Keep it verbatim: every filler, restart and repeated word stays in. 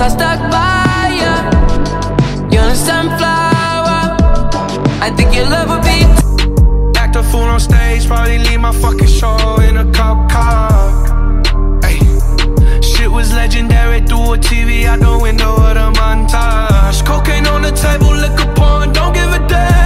I stuck by ya. You're a sunflower. I think your love would be. Act a fool on stage, probably leave my fucking show in a cop car. Ay. Shit was legendary through a T V out the window of the montage. Cocaine on the table, liquor porn, don't give a damn.